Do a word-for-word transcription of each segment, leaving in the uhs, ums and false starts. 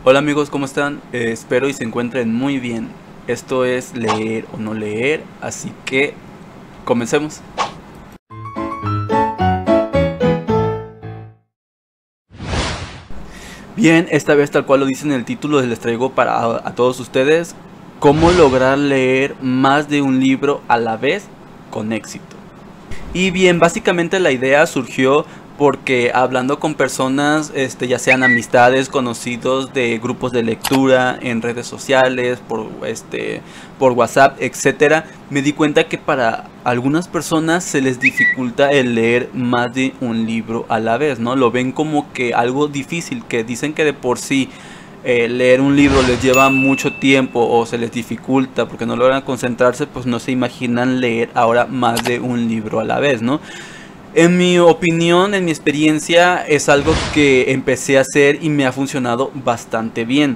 Hola amigos, ¿cómo están? Eh, espero y se encuentren muy bien. Esto es leer o no leer, así que comencemos. Bien, esta vez tal cual lo dice en el título, les traigo para a, a todos ustedes cómo lograr leer más de un libro a la vez con éxito. Y bien, básicamente la idea surgió porque hablando con personas, este, ya sean amistades, conocidos de grupos de lectura, en redes sociales, por, este, por WhatsApp, etcétera, me di cuenta que para algunas personas se les dificulta el leer más de un libro a la vez, ¿no? Lo ven como que algo difícil, que dicen que de por sí eh, leer un libro les lleva mucho tiempo o se les dificulta porque no logran concentrarse, pues no se imaginan leer ahora más de un libro a la vez, ¿no? En mi opinión, en mi experiencia, es algo que empecé a hacer y me ha funcionado bastante bien.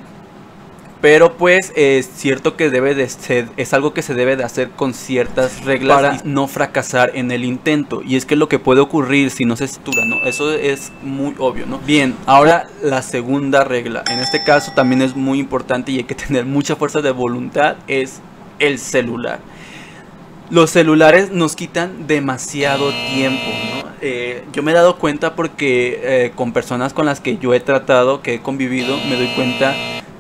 Pero pues es cierto que debe de ser, es algo que se debe de hacer con ciertas reglas para no fracasar en el intento. Y es que lo que puede ocurrir si no se estructura, ¿no? Eso es muy obvio, ¿no? Bien, ahora la segunda regla. En este caso también es muy importante y hay que tener mucha fuerza de voluntad, es el celular. Los celulares nos quitan demasiado tiempo, ¿no? Eh, yo me he dado cuenta porque eh, con personas con las que yo he tratado, que he convivido, me doy cuenta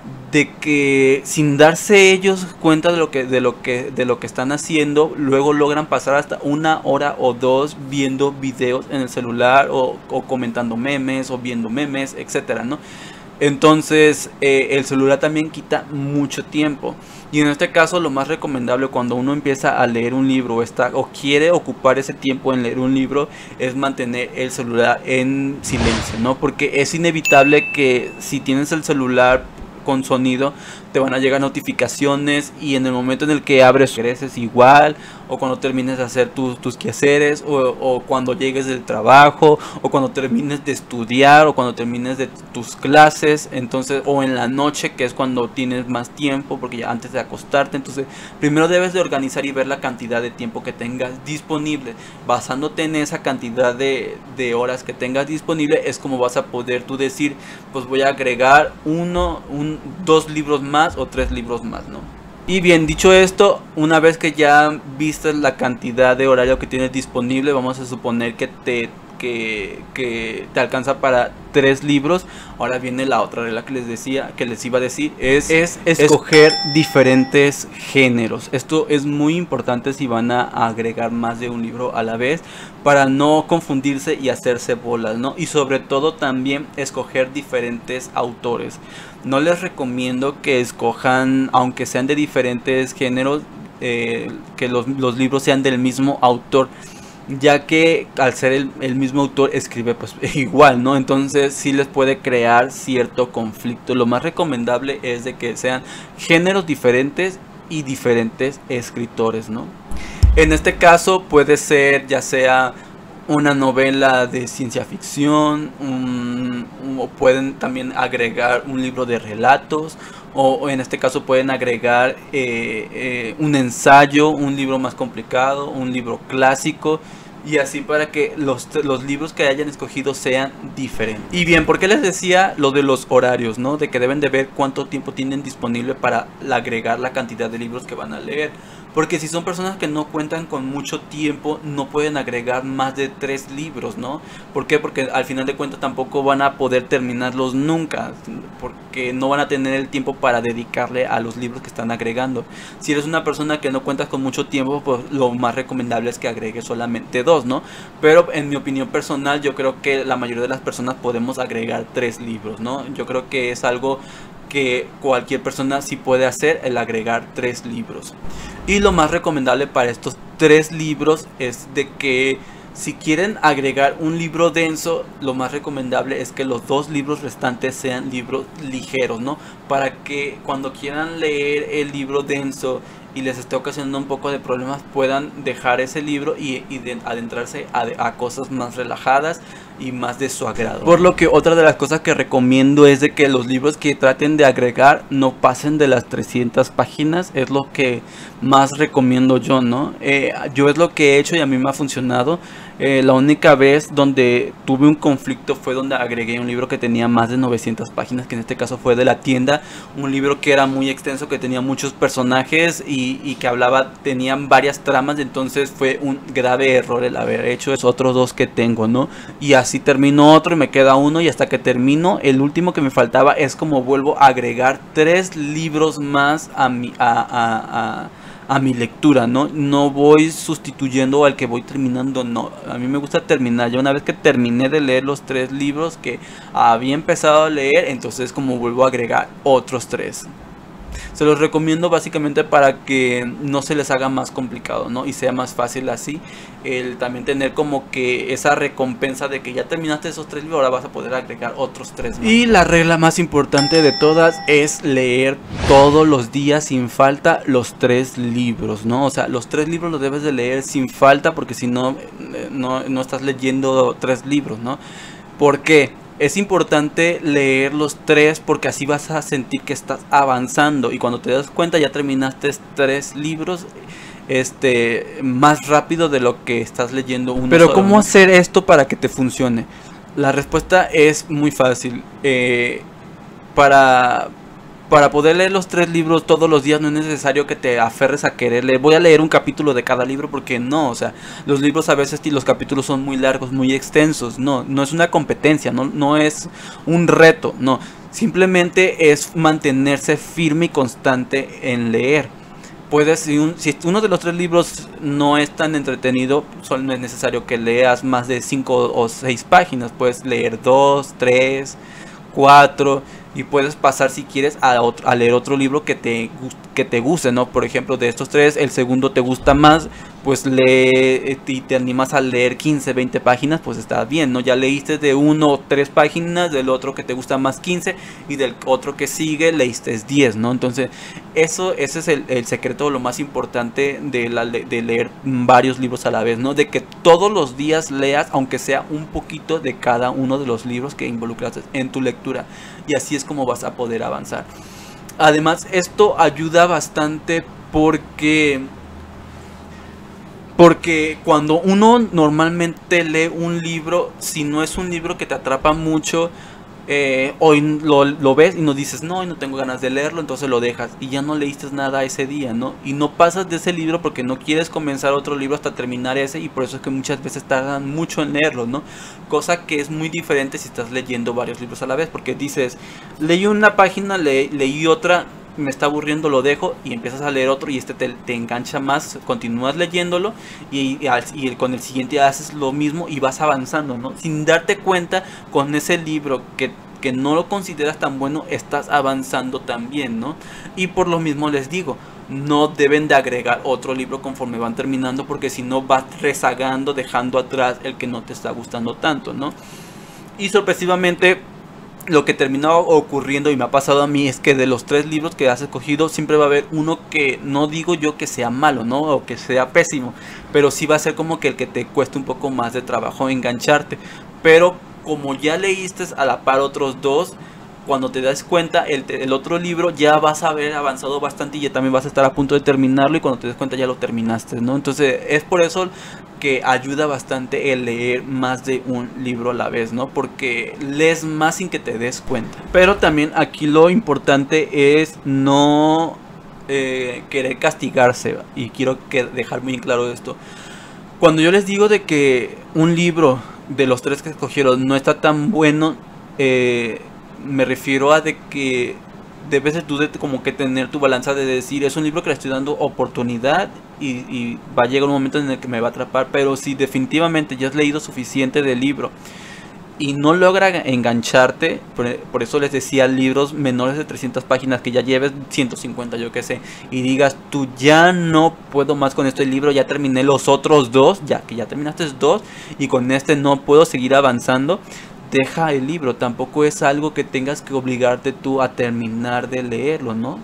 de que sin darse ellos cuenta de lo que de lo que de lo que están haciendo, luego logran pasar hasta una hora o dos viendo videos en el celular o, o comentando memes o viendo memes, etcétera, ¿no? Entonces eh, el celular también quita mucho tiempo. Y en este caso lo más recomendable cuando uno empieza a leer un libro o, está, o quiere ocupar ese tiempo en leer un libro es mantener el celular en silencio, ¿no? Porque es inevitable que si tienes el celular con sonido te van a llegar notificaciones y en el momento en el que abres creces igual, o cuando termines de hacer tus, tus quehaceres, o, o cuando llegues del trabajo, o cuando termines de estudiar, o cuando termines de tus clases, entonces, o en la noche, que es cuando tienes más tiempo, porque ya antes de acostarte. Entonces primero debes de organizar y ver la cantidad de tiempo que tengas disponible. Basándote en esa cantidad de, de horas que tengas disponible es como vas a poder tú decir, pues voy a agregar uno, un, dos libros más o tres libros más, ¿no? Y bien, dicho esto, una vez que ya viste la cantidad de horario que tienes disponible, vamos a suponer que te, que, que te alcanza para tres libros. Ahora viene la otra regla que les decía, que les iba a decir, es, es escoger es, diferentes géneros. Esto es muy importante si van a agregar más de un libro a la vez, para no confundirse y hacerse bolas, ¿no? Y sobre todo también escoger diferentes autores. No les recomiendo que escojan, aunque sean de diferentes géneros, eh, que los, los libros sean del mismo autor, ya que al ser el, el mismo autor escribe pues igual, ¿no? Entonces sí les puede crear cierto conflicto. Lo más recomendable es de que sean géneros diferentes y diferentes escritores, ¿no? En este caso puede ser ya sea una novela de ciencia ficción, un, un, o pueden también agregar un libro de relatos, o, o en este caso pueden agregar eh, eh, un ensayo, un libro más complicado, un libro clásico, y así para que los, los libros que hayan escogido sean diferentes. Y bien, ¿por qué les decía lo de los horarios, ¿no? De que deben de ver cuánto tiempo tienen disponible para agregar la cantidad de libros que van a leer. Porque si son personas que no cuentan con mucho tiempo, no pueden agregar más de tres libros, ¿no? ¿Por qué? Porque al final de cuentas tampoco van a poder terminarlos nunca, porque no van a tener el tiempo para dedicarle a los libros que están agregando. Si eres una persona que no cuentas con mucho tiempo, pues lo más recomendable es que agregues solamente dos, ¿no? Pero en mi opinión personal, yo creo que la mayoría de las personas podemos agregar tres libros, ¿no? Yo creo que es algo que cualquier persona sí puede hacer, el agregar tres libros. Y lo más recomendable para estos tres libros es de que si quieren agregar un libro denso, lo más recomendable es que los dos libros restantes sean libros ligeros, ¿no? Para que cuando quieran leer el libro denso y les esté ocasionando un poco de problemas, puedan dejar ese libro y, y de, adentrarse a, a cosas más relajadas y más de su agrado. Por lo que otra de las cosas que recomiendo es de que los libros que traten de agregar no pasen de las trescientas páginas. Es lo que más recomiendo yo, ¿no? Eh, yo es lo que he hecho y a mí me ha funcionado. Eh, la única vez donde tuve un conflicto fue donde agregué un libro que tenía más de novecientas páginas, que en este caso fue de la tienda, un libro que era muy extenso, que tenía muchos personajes y, y que hablaba, tenían varias tramas, entonces fue un grave error el haber hecho esos otros dos que tengo, ¿no? Y así termino otro y me queda uno, y hasta que termino el último que me faltaba es como vuelvo a agregar tres libros más a mi, a, a, a a mi lectura, ¿no? No voy sustituyendo al que voy terminando, no. A mí me gusta terminar. Ya una vez que terminé de leer los tres libros que había empezado a leer, entonces como vuelvo a agregar otros tres. Se los recomiendo básicamente para que no se les haga más complicado, ¿no? Y sea más fácil así. El también tener como que esa recompensa de que ya terminaste esos tres libros, ahora vas a poder agregar otros tres más. Y la regla más importante de todas es leer todos los días sin falta los tres libros, ¿no? O sea, los tres libros los debes de leer sin falta, porque si no, no, no estás leyendo tres libros, ¿no? ¿Por qué? Es importante leer los tres porque así vas a sentir que estás avanzando, y cuando te das cuenta ya terminaste tres libros este más rápido de lo que estás leyendo uno. Pero ¿cómo ¿no? hacer esto para que te funcione? La respuesta es muy fácil. Eh, para... Para poder leer los tres libros todos los días no es necesario que te aferres a querer leer. Voy a leer un capítulo de cada libro, porque no, o sea, los libros a veces y los capítulos son muy largos, muy extensos. No, no es una competencia, no, no es un reto, no. Simplemente es mantenerse firme y constante en leer. Puedes, si, un, si uno de los tres libros no es tan entretenido, solo no es necesario que leas más de cinco o seis páginas. Puedes leer dos, tres, cuatro... y puedes pasar si quieres a, otro, a leer otro libro que te, que te guste, ¿no? Por ejemplo, de estos tres, el segundo te gusta más, pues lee y te animas a leer quince, veinte páginas, pues está bien, ¿no? Ya leíste de uno o tres páginas, del otro que te gusta más quince, y del otro que sigue leíste diez, ¿no? Entonces, eso, ese es el, el secreto, lo más importante de, la, de leer varios libros a la vez, ¿no? De que todos los días leas, aunque sea un poquito de cada uno de los libros que involucraste en tu lectura, y así es como vas a poder avanzar. Además, esto ayuda bastante porque porque cuando uno normalmente lee un libro, si no es un libro que te atrapa mucho, eh, hoy lo, lo ves y no dices, no, hoy no tengo ganas de leerlo, entonces lo dejas y ya no leíste nada ese día, ¿no? Y no pasas de ese libro porque no quieres comenzar otro libro hasta terminar ese, y por eso es que muchas veces tardan mucho en leerlo, ¿no? Cosa que es muy diferente si estás leyendo varios libros a la vez, porque dices, leí una página, le, leí otra, me está aburriendo, lo dejo, y empiezas a leer otro y este te, te engancha más, continúas leyéndolo y, y, y con el siguiente haces lo mismo y vas avanzando, ¿no? Sin darte cuenta, con ese libro que, que no lo consideras tan bueno, estás avanzando también, ¿no? Y por lo mismo les digo, no deben de agregar otro libro conforme van terminando, porque si no vas rezagando, dejando atrás el que no te está gustando tanto, ¿no? Y sorpresivamente, lo que termina ocurriendo, y me ha pasado a mí, es que de los tres libros que has escogido siempre va a haber uno que no digo yo que sea malo, ¿no? O que sea pésimo, pero sí va a ser como que el que te cueste un poco más de trabajo engancharte. Pero como ya leíste a la par otros dos, cuando te das cuenta el, el otro libro ya vas a haber avanzado bastante y ya también vas a estar a punto de terminarlo, y cuando te des cuenta ya lo terminaste, ¿no? Entonces es por eso que ayuda bastante el leer más de un libro a la vez, ¿no? Porque lees más sin que te des cuenta. Pero también aquí lo importante es no eh, querer castigarse, y quiero que dejar muy claro esto. Cuando yo les digo de que un libro de los tres que escogieron no está tan bueno, eh, me refiero a de que debes de tú de como que tener tu balanza de decir, es un libro que le estoy dando oportunidad y, y va a llegar un momento en el que me va a atrapar. Pero si definitivamente ya has leído suficiente del libro y no logra engancharte, por, por eso les decía, libros menores de trescientas páginas, que ya lleves ciento cincuenta, yo que sé, y digas, tú ya no puedo más con este libro, ya terminé los otros dos, ya que ya terminaste dos, y con este no puedo seguir avanzando, deja el libro. Tampoco es algo que tengas que obligarte tú a terminar de leerlo, ¿no?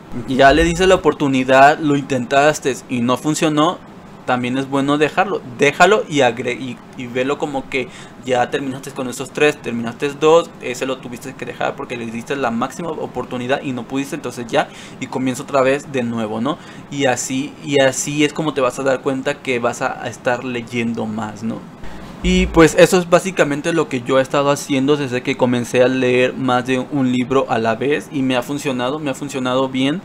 Ya le dices la oportunidad, lo intentaste y no funcionó, también es bueno dejarlo. Déjalo y, agre y, y velo como que ya terminaste con esos tres, terminaste dos, ese lo tuviste que dejar porque le diste la máxima oportunidad y no pudiste, entonces ya, y comienza otra vez de nuevo, ¿no? Y así, y así es como te vas a dar cuenta que vas a estar leyendo más, ¿no? Y pues eso es básicamente lo que yo he estado haciendo desde que comencé a leer más de un libro a la vez, y me ha funcionado, me ha funcionado bien.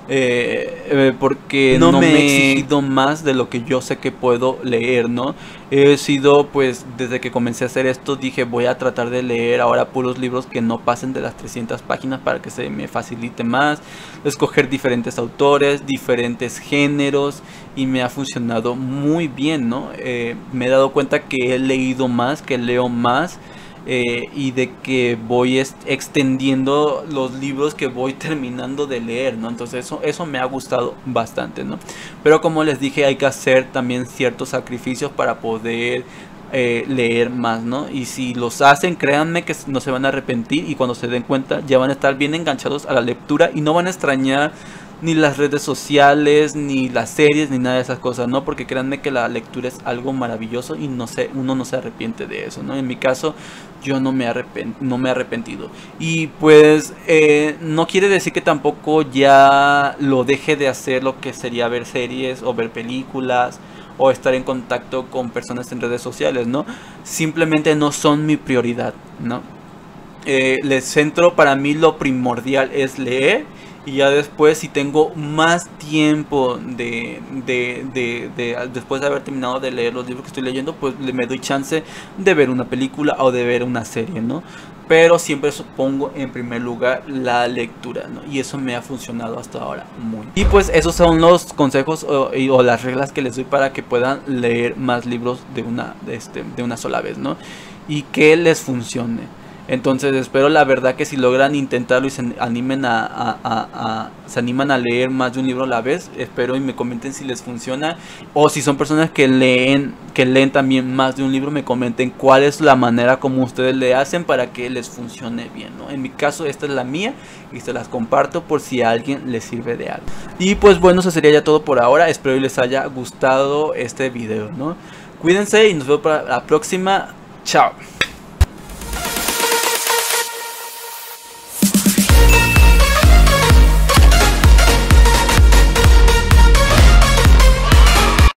Eh, eh, porque no, no me he exigido más de lo que yo sé que puedo leer, ¿no? He sido, pues, desde que comencé a hacer esto, dije voy a tratar de leer ahora puros libros que no pasen de las trescientas páginas para que se me facilite más, escoger diferentes autores, diferentes géneros, y me ha funcionado muy bien, ¿no? Eh, me he dado cuenta que he leído más, que leo más. Eh, y de que voy extendiendo los libros que voy terminando de leer, ¿no? Entonces eso, eso me ha gustado bastante, ¿no? Pero como les dije, hay que hacer también ciertos sacrificios para poder eh, leer más, ¿no? Y si los hacen, créanme que no se van a arrepentir, y cuando se den cuenta ya van a estar bien enganchados a la lectura y no van a extrañar ni las redes sociales, ni las series, ni nada de esas cosas, ¿no? Porque créanme que la lectura es algo maravilloso y no sé, uno no se arrepiente de eso, ¿no? En mi caso, yo no me, arrepent no me he arrepentido. Y pues, eh, no quiere decir que tampoco ya lo deje de hacer, lo que sería ver series o ver películas o estar en contacto con personas en redes sociales, ¿no? Simplemente no son mi prioridad, ¿no? Eh, les centro, para mí lo primordial es leer. Y ya después, si tengo más tiempo de, de, de, de, después de haber terminado de leer los libros que estoy leyendo, pues me doy chance de ver una película o de ver una serie, ¿no? Pero siempre pongo en primer lugar la lectura, ¿no? Y eso me ha funcionado hasta ahora muy bien. Y pues esos son los consejos o, o las reglas que les doy para que puedan leer más libros de una, de este, de una sola vez, ¿no? Y que les funcione. Entonces espero la verdad que si logran intentarlo y se animen a, a, a, a, se animan a leer más de un libro a la vez, espero y me comenten si les funciona. O si son personas que leen, que leen también más de un libro, me comenten cuál es la manera como ustedes le hacen para que les funcione bien, ¿no? En mi caso esta es la mía y se las comparto por si a alguien les sirve de algo. Y pues bueno, eso sería ya todo por ahora. Espero y les haya gustado este video, ¿no? Cuídense y nos vemos para la próxima. Chao.